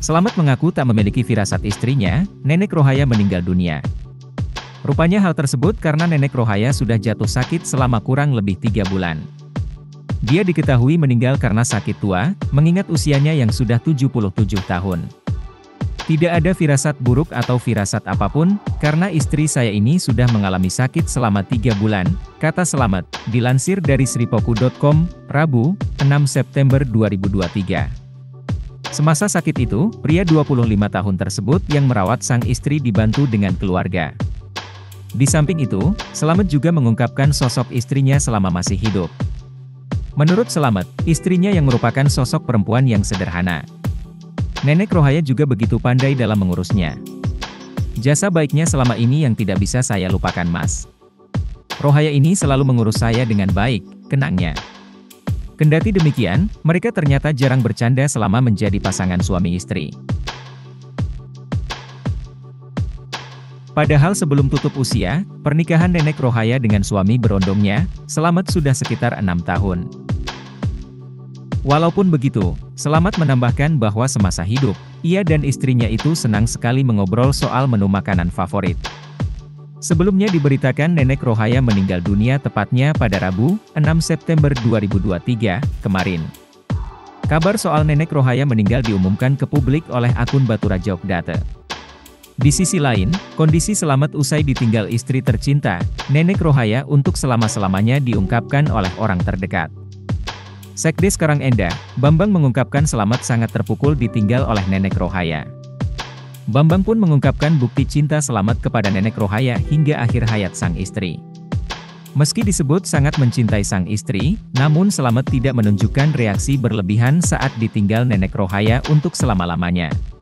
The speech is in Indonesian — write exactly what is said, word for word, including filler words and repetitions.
Selamat mengaku tak memiliki firasat istrinya, Nenek Rohaya meninggal dunia. Rupanya hal tersebut karena Nenek Rohaya sudah jatuh sakit selama kurang lebih tiga bulan. Dia diketahui meninggal karena sakit tua, mengingat usianya yang sudah tujuh puluh tujuh tahun. Tidak ada firasat buruk atau firasat apapun, karena istri saya ini sudah mengalami sakit selama tiga bulan, kata Selamat, dilansir dari sripoku titik com, Rabu, enam September dua ribu dua puluh tiga. Semasa sakit itu, pria dua puluh lima tahun tersebut yang merawat sang istri dibantu dengan keluarga. Di samping itu, Selamat juga mengungkapkan sosok istrinya selama masih hidup. Menurut Selamat, istrinya yang merupakan sosok perempuan yang sederhana. Nenek Rohaya juga begitu pandai dalam mengurusnya. Jasa baiknya selama ini yang tidak bisa saya lupakan, Mas. Rohaya ini selalu mengurus saya dengan baik, kenangnya. Kendati demikian, mereka ternyata jarang bercanda selama menjadi pasangan suami istri. Padahal sebelum tutup usia, pernikahan Nenek Rohaya dengan suami berondongnya, Selamat sudah sekitar enam tahun. Walaupun begitu, Selamat menambahkan bahwa semasa hidup, ia dan istrinya itu senang sekali mengobrol soal menu makanan favorit. Sebelumnya diberitakan Nenek Rohaya meninggal dunia tepatnya pada Rabu, enam September dua ribu dua puluh tiga, kemarin. Kabar soal Nenek Rohaya meninggal diumumkan ke publik oleh akun Batura Jogdate. Di sisi lain, kondisi Selamat usai ditinggal istri tercinta, Nenek Rohaya untuk selama-selamanya diungkapkan oleh orang terdekat. Sekdes Karangenda, Bambang mengungkapkan Selamat sangat terpukul ditinggal oleh Nenek Rohaya. Bambang pun mengungkapkan bukti cinta Selamat kepada Nenek Rohaya hingga akhir hayat sang istri. Meski disebut sangat mencintai sang istri, namun Selamat tidak menunjukkan reaksi berlebihan saat ditinggal Nenek Rohaya untuk selama-lamanya.